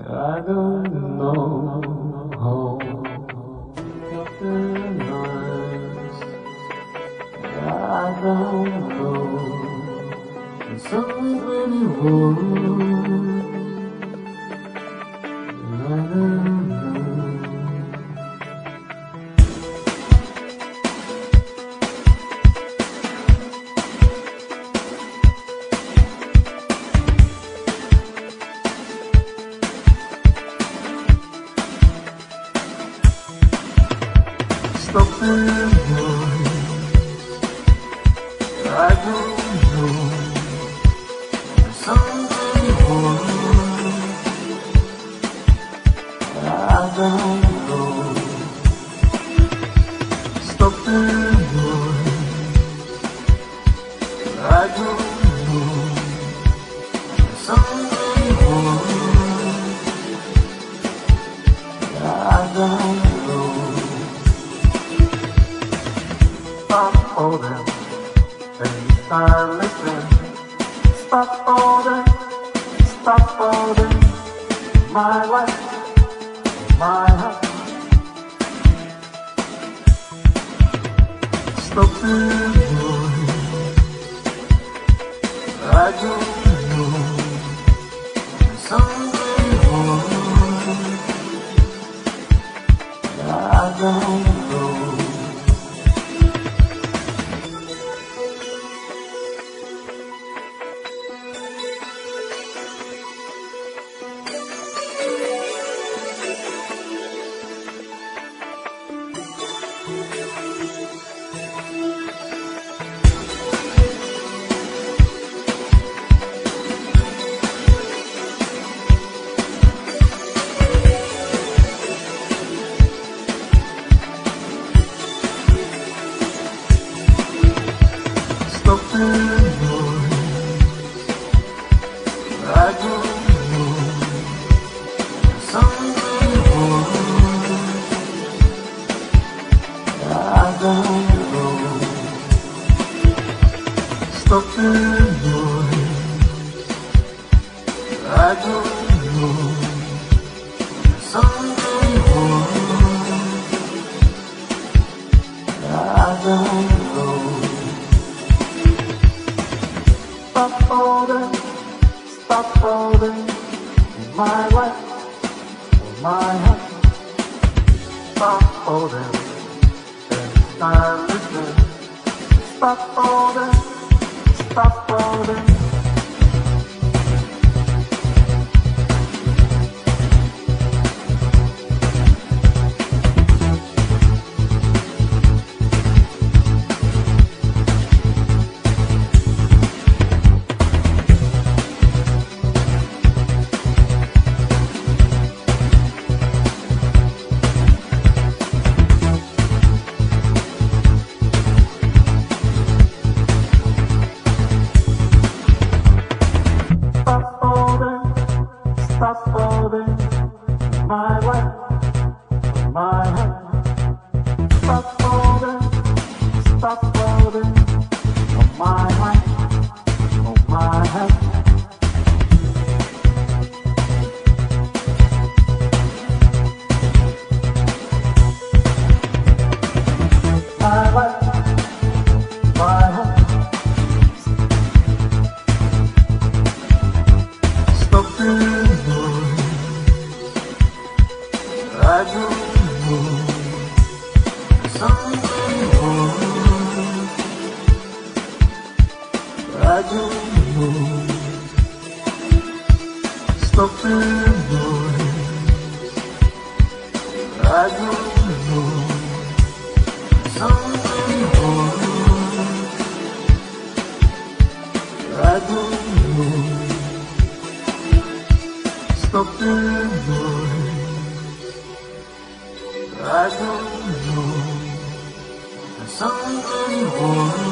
I don't know how the nights. I don't know. There's so many words. I don't know. Stop the noise. I don't know. There's so many words. I don't know. Stop the noise. I don't know. There's so many words. I don't know. Stop all them and start listening. Stop all them. My life, my heart. Stop the noise. I don't know. So many words. I don't know. Stop the noise. I don't know. So many words. I don't know. Stop the noise. I don't know. So many words. I don't know. Stop all them, my life, my heart. Stop all them, and start listening. Stop all them. Stop all them, my life, my heart. Stop all them, oh my life, oh my heart. My life, my heart. Stop the noise. I don't know. So many words. I don't know. Stop the noise. I don't know. So many words. I don't know. Stop the noise. I don't know. There's so many words.